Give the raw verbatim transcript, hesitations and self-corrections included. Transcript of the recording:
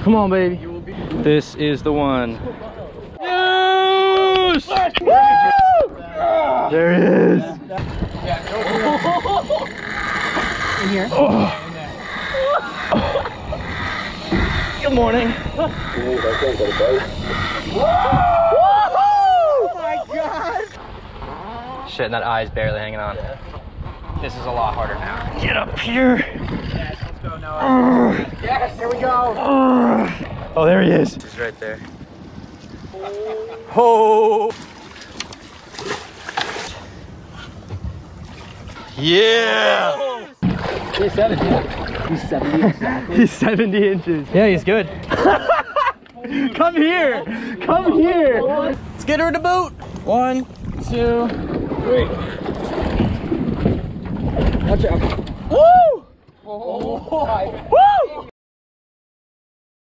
Come on, baby. This is the one. Yes! Woo! There it is. In here. Oh. Good morning. Oh my god! Shit, and that eye's barely hanging on. This is a lot harder now. Get up here. Yes, let's go, Noah. Yes, here we go. Oh, there he is. He's right there. Oh. Yeah. He's seventy. He's seventy exactly. He's seventy inches. Yeah, he's good. Come here. Come here. Let's get her in the boat. One, two, three. Watch out. Woo! Oh, Woo!